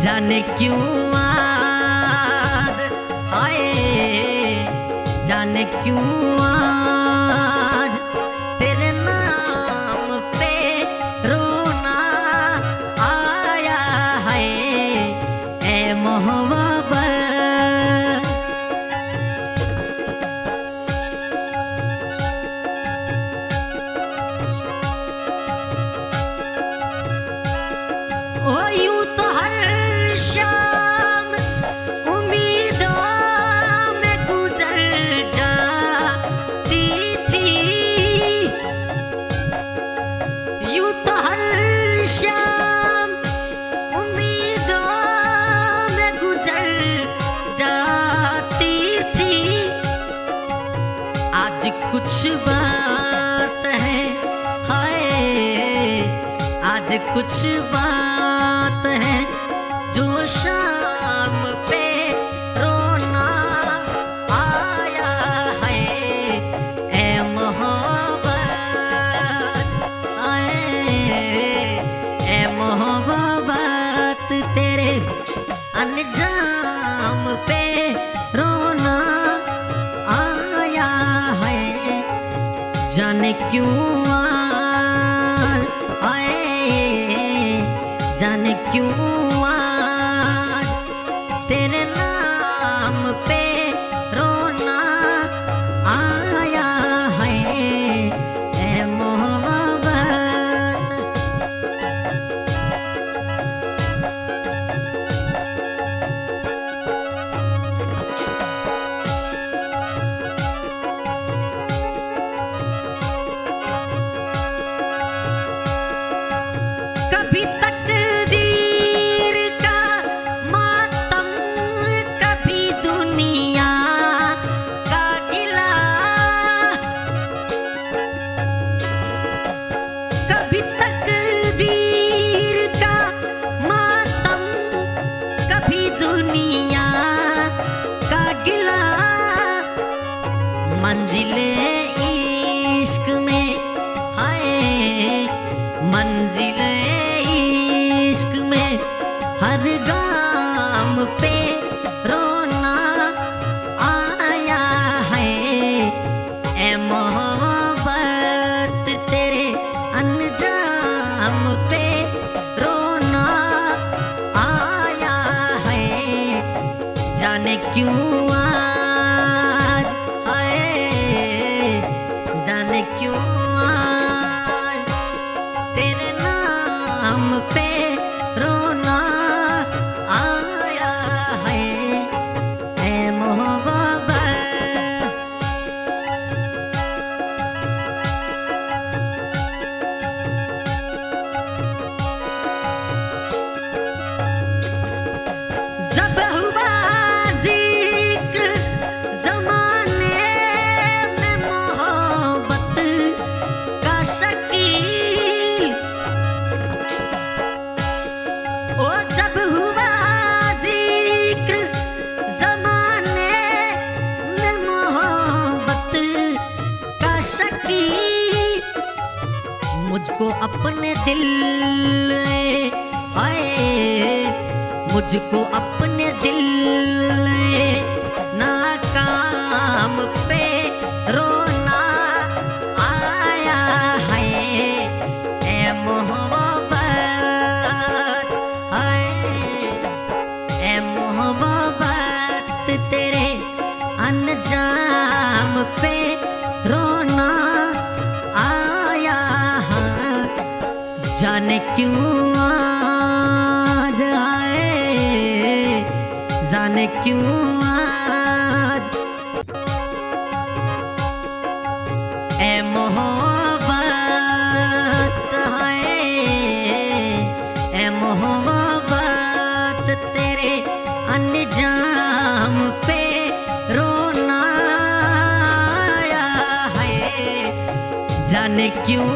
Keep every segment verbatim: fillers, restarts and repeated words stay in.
जाने क्यों आज आए, जाने क्यों आज तेरे नाम पे रोना आया है ए मोहब्बत। ओ यूं तो हर शाम उम्मीदों में गुजर जाती थी, यूं तो हर शाम उम्मीदों में गुजर जाती थी। आज कुछ बात है हाय, आज कुछ बात है जो शाम पे रोना आया है ए मोहब्बत। आए ए मोहब्बत तेरे अंजाम पे रोना आया है। जाने क्यों आए, जाने क्यों आज तेरे नाम पे रोना आया है ए मोहब्बत। कभी तकदीर का मातम, कभी दुनिया का गिला, कभी तकदीर का मातम, कभी दुनिया का गिला। मंजिले इश्क में हाय, मंजिले इश्क में हर गाम पे रोना आया है ए मोहब्बत। तेरे अंजाम पे रोना आया है। जाने क्यों आज हाय, जाने क्यों आज तेरे नाम पे रोना आया है ए मोहब्बत। जब हुआ जिक्र ज़माने में मोहब्बत का शकील, ओ जब हुआ जिक्र ज़माने में मोहब्बत का शकील, मुझको अपने दिल ने हाय, मुझको अपने दिल ने नाकाम पे रोना आया है ए मोहब्बत। हाय ए मोहब्बत तेरे अंजाम पे रोना आया है। जाने क्यों आज आए, जाने क्यों आज ए मोहब्बत है ए मोहब्बत तेरे अंजाम पे रोना आया है। जाने क्यों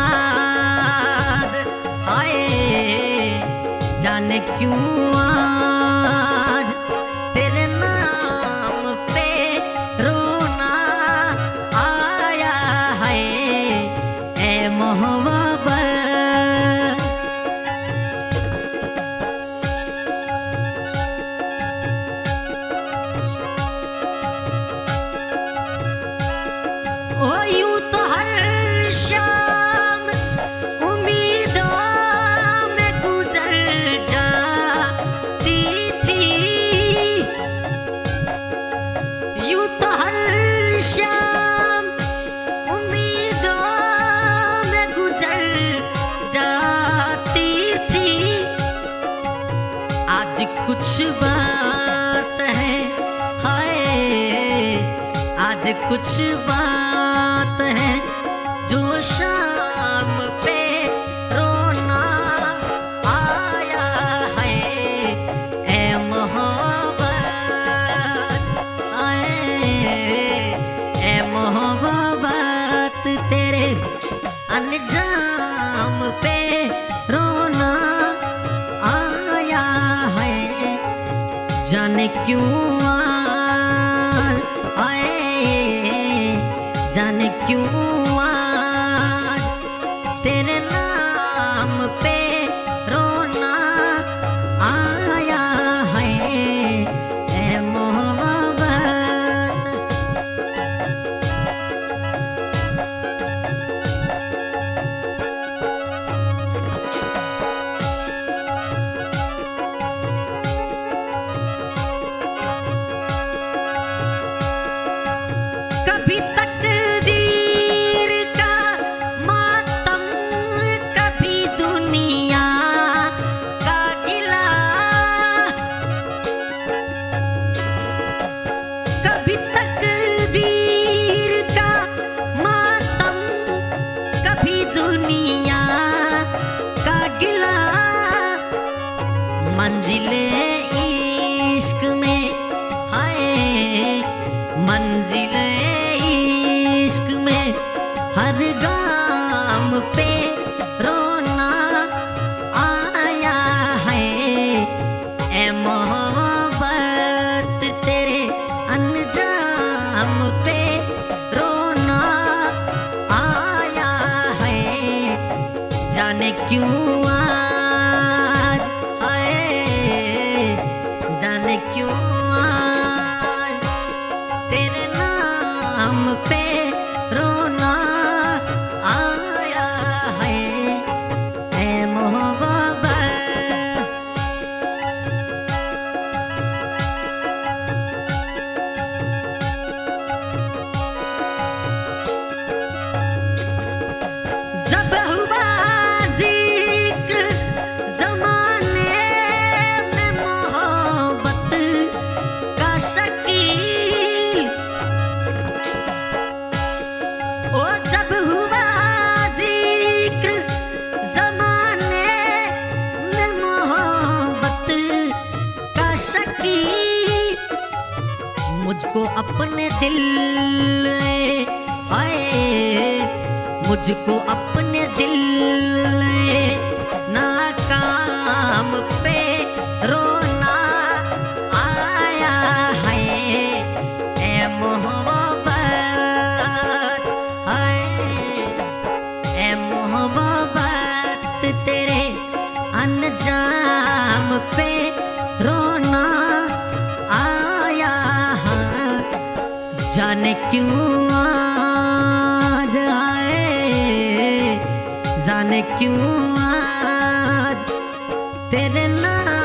आज आए, जाने क्यों आज तेरे नाम पे रोना आया है ए मोहब्बत। आज कुछ बात है जो शाम पे रोना आया है। ए मोहब्बत आए, ए मोहब्बत तेरे अंजाम पे रोना आया है। जाने क्यों आए, जाने क्यों आज तेरे नाम पे रोना आया है। ए मोहब्बत कभी तकदीर का मातम, कभी दुनिया का गिला, कभी तकदीर का मातम, कभी दुनिया का गिला। मंजिले इश्क में हाय, मंजिले इश्क में हर गाम पे रोना आया है। ए मोहब्बत तेरे अंजाम पे रोना आया है। जाने क्यों आज आए, जाने क्यों आज तेरे नाम पे रोना आया है। ए मोहब्बत जब हुआ जिक्र ज़माने में मोहब्बत का शकील, ओ जब हुआ जिक्र ज़माने में मोहब्बत का शकील, मुझको अपने दिल ने आए, मुझको अपने दिल ने नाकाम पे रोना आया है। ए मोहब्बत हाय, ए मोहब्बत तेरे अंजाम पे रोना आया है। जाने क्यों आज आए, जाने क्यों आज तेरे नाम